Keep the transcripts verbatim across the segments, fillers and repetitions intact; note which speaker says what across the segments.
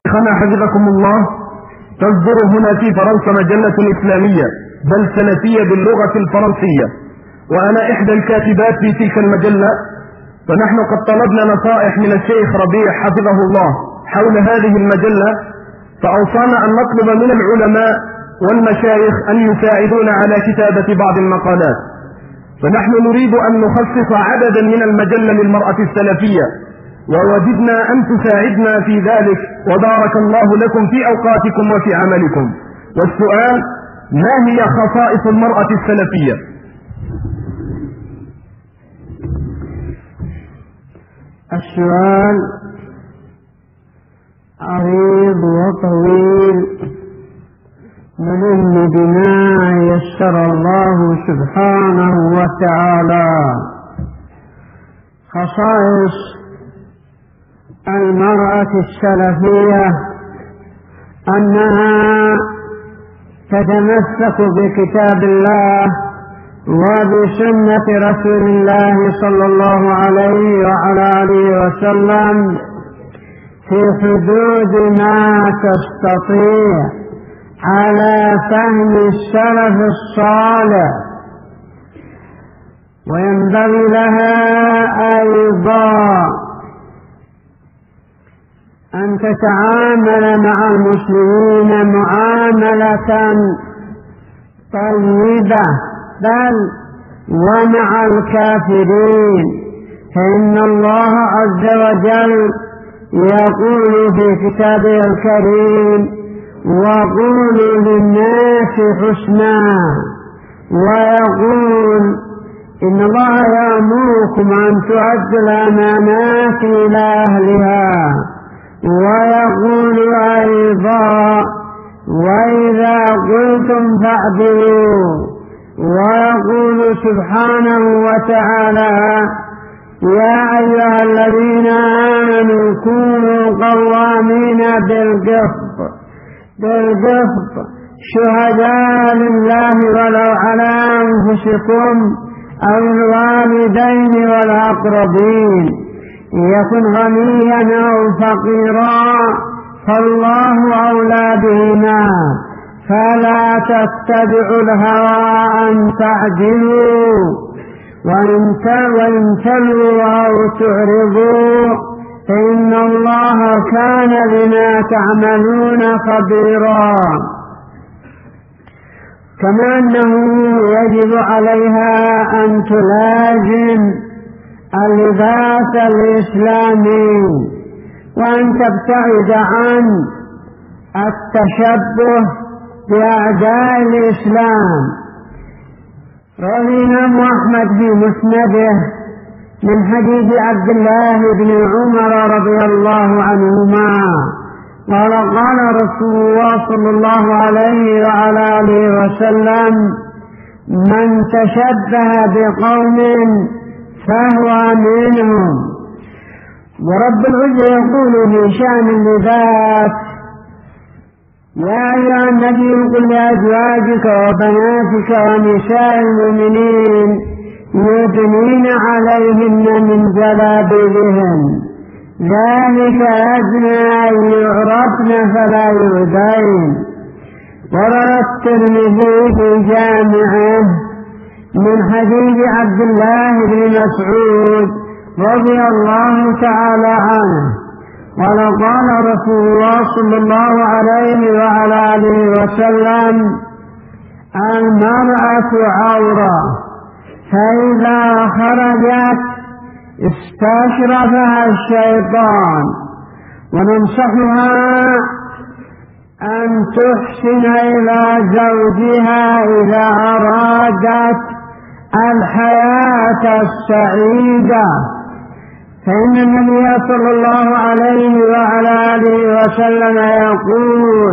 Speaker 1: شيخنا حفظكم الله، تصدر هنا في فرنسا مجلة إسلامية بل سنفية باللغة الفرنسية، وأنا إحدى الكاتبات في تلك المجلة، فنحن قد طلبنا نصائح من الشيخ ربيع حفظه الله حول هذه المجلة، فأوصانا أن نطلب من العلماء والمشايخ أن يساعدونا على كتابة بعض المقالات، فنحن نريد أن نخصص عددا من المجلة للمرأة السلفية، ووددنا أن تساعدنا في ذلك، وبارك الله لكم في أوقاتكم وفي عملكم. والسؤال: ما هي خصائص المرأة السلفية؟
Speaker 2: السؤال عريض وطويل، ملم بما يسر الله سبحانه وتعالى. خصائص المرأة السلفية أنها تتمسك بكتاب الله وبسنة رسول الله صلى الله عليه وعلى آله وسلم في حدود ما تستطيع على فهم السلف الصالح، وينبغي لها أيضا أن تتعامل مع المسلمين معاملة طيبة، بل ومع الكافرين، فإن الله عز وجل يقول في كتابه الكريم: وقولوا للناس حسنا، ويقول: إن الله يأمركم أن تؤدوا الأمانات إلى أهلها، ويقول أيضا: وإذا قلتم فاعدلوا، ويقول سبحانه وتعالى: يا أيها الذين آمنوا كونوا قوامين بالقسط بالقسط شهداء لله ولو على أنفسكم أو الوالدين والأقربين، يكن غنيا أو فقيرا فالله أولى بهما، فلا تتبعوا الهوى أن تعدلوا، وإن تلووا أو تعرضوا فإن الله كان بما تعملون خبيرا. كما أنه يجب عليها أن تلازم اللباس الإسلامي، وأن تبتعد عن التشبه بأعداء الإسلام. روى الإمام أحمد في مسنده من حديث عبد الله بن عمر رضي الله عنهما قال: قال رسول الله صلى الله عليه وعلى آله وسلم: من تشبه بقوم فهو منهم. ورب العزة يقول في شأن اللباس: يا أيها النبي قل لأزواجك وبناتك ونساء المؤمنين يدنين عليهن من جلابيبهن، ذلك أدنى أن يعرفن فلا يؤذين. وروى الترمذي في جامعه من حديث عبد الله بن مسعود رضي الله تعالى عنه قال: قال رسول الله صلى الله عليه وعلى آله وسلم: المرأة عورة، فإذا خرجت استشرفها الشيطان، وننصحها أن تحسن إلى زوجها إذا أرادت الحياة السعيدة، فإن النبي صلى الله عليه وعلى آله وسلم يقول: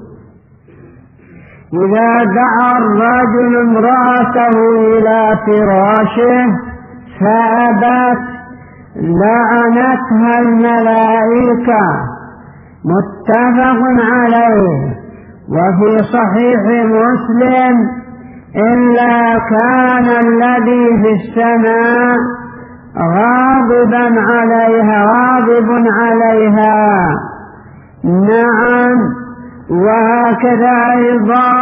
Speaker 2: إذا دعا الرجل امرأته إلى فراشه فأبت لعنتها الملائكة، متفق عليه. وفي صحيح مسلم: إلا كان الذي في السماء غاضبا عليها غاضب عليها نعم، وهكذا أيضا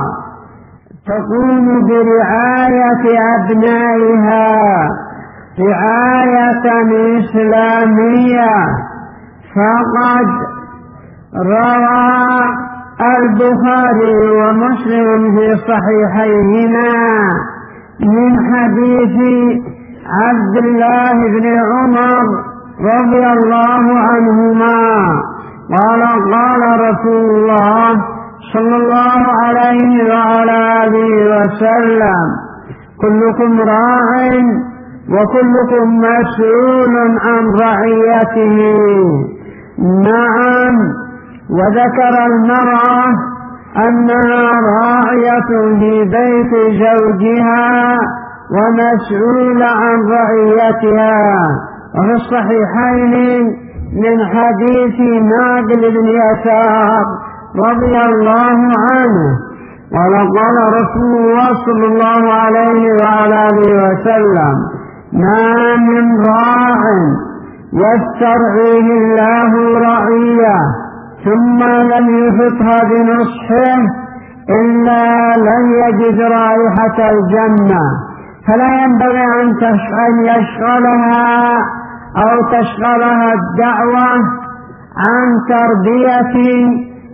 Speaker 2: تقوم برعاية أبنائها رعاية إسلامية. فقد روى البخاري ومسلم في صحيحيهما من حديث عبد الله بن عمر رضي الله عنهما قال قال رسول الله صلى الله عليه وعلى آله وسلم: كلكم راع وكلكم مسؤول عن رعيته. نعم، وذكر المرأة أنها راعية في بيت زوجها ومسؤولة عن رعيتها. وفي الصحيحين من حديث نادل بن يسار رضي الله عنه قال قال رسول الله صلى الله عليه وعلى آله وسلم: ما من راع يسترعيه الله رعية ثم لم يفطها بنصحه إلا لن يجد رائحة الجنة. فلا ينبغي أن يشغلها أو تشغلها الدعوة عن تربية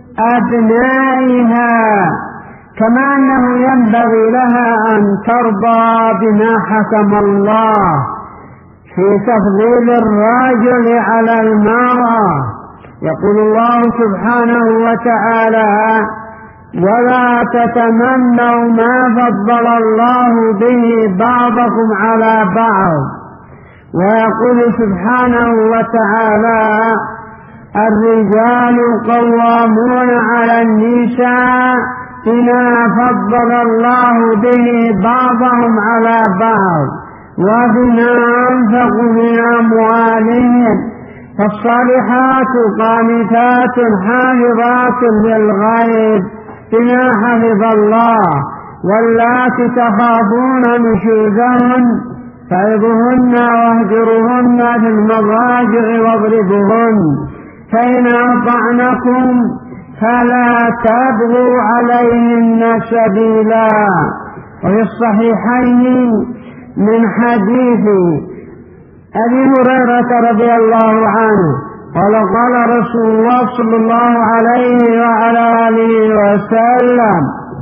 Speaker 2: أبنائها، كما أنه ينبغي لها أن ترضى بما حكم الله في تفضيل الرجل على المرأة. يقول الله سبحانه وتعالى: ولا تتمنوا ما فضل الله به بعضكم على بعض. ويقول سبحانه وتعالى: الرجال قوامون على النساء بما فضل الله به بعضهم على بعض وبما أنفقوا من أموالهم. فالصالحات قانتات حافظات للغيب بما حفظ الله، واللاتي تخافون نشوزهن فعظوهن واهجروهن في المضاجع واضربوهن، فإن أطعنكم فلا تبغوا عليهن سبيلا. وفي الصحيحين من حديث أبي هريرة رضي الله عنه قال قال رسول الله صلى الله عليه وعلى آله وسلم: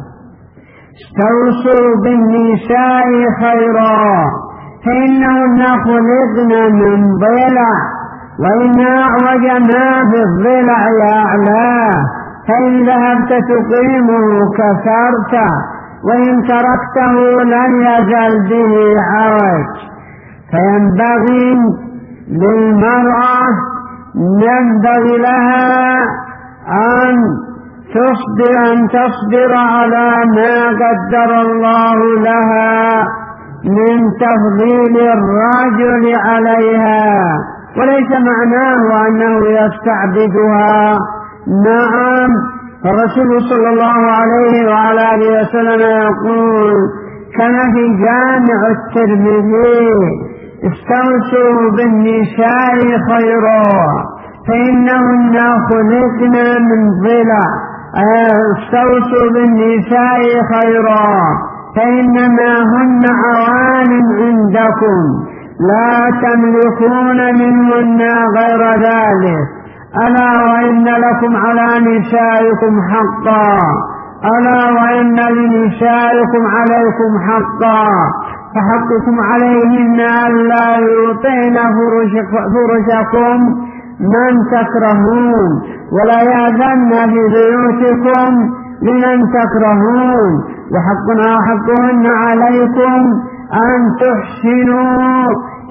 Speaker 2: استوصوا بالنساء خيرا فإنهن خلقن من ضلع، وإن أعوج ما في الضلع يعلاه، فإن ذهبت تقيمه كسرته، وإن تركته لن يزل به عوج. فينبغي للمرأة ينبغي لها أن تصبر أن تصبر على ما قدر الله لها من تفضيل الرجل عليها، وليس معناه أنه يستعبدها. نعم، فالرسول صلى الله عليه وعلى آله وسلم يقول كما في جامع الترمذي: استوصوا بالنساء خيرا فإنهن خلقن من ضلع. استوصوا بالنساء خيرا فإنما هن عوان عندكم لا تملكون منهن غير ذلك. ألا وإن لكم على نسائكم حقا، ألا وإن لنسائكم عليكم حقا، فحقكم عليهن ألا يطعن فرشكم من تكرهون، ولا يأذن في بيوتكم لمن تكرهون، وحقنا حقهن عليكم أن تحسنوا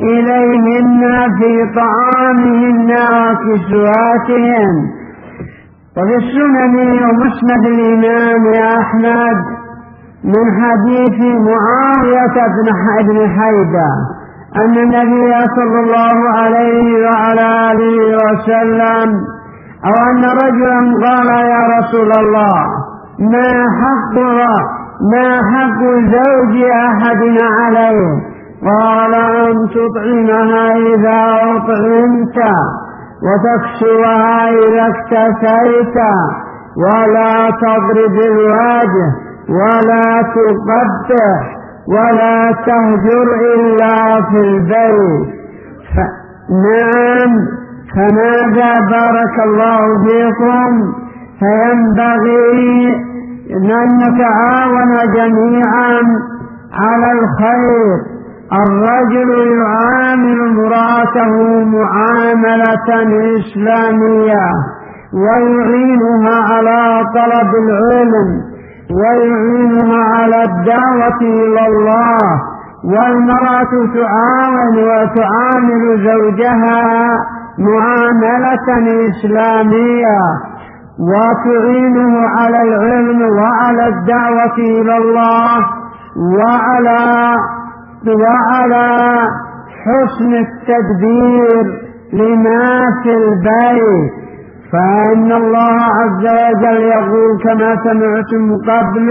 Speaker 2: إليهن في طعامهن وكسواتهن. وفي السنن ومسند الإمام أحمد من حديث معاوية بن حيدة أن النبي صلى الله عليه وعلى آله وسلم أو أن رجلا قال: يا رسول الله، ما حق ما حق زوج أحدنا عليه؟ قال: أن تطعمها إذا أطعمت، وتكسوها إذا اكتسيت، ولا تضرب الوجه ولا تقبح ولا تهجر إلا في البيت. ف... نعم، فماذا بارك الله فيكم؟ فينبغي أن نتعاون جميعا على الخير. الرجل يعامل امرأته معاملة إسلامية ويعينها على طلب العلم ويعينها على الدعوة إلى الله، والمرأة تعاون وتعامل زوجها معاملة إسلامية وتعينه على العلم وعلى الدعوة إلى الله وعلى وعلى حسن التدبير لما في البيت. فإن الله عز وجل يقول كما سمعتم قبل: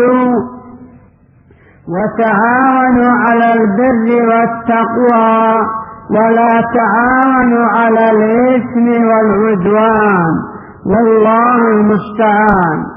Speaker 2: وتعاونوا على البر والتقوى ولا تعاونوا على الإثم والعدوان، والله المستعان.